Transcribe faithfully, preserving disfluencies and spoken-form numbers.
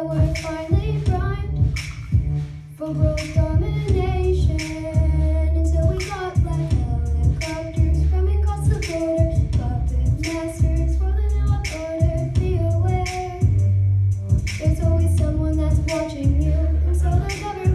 were finally primed for world domination, until we got black helicopters coming across the border, puppet masters rolling out order. Be aware, there's always someone that's watching you, and so the government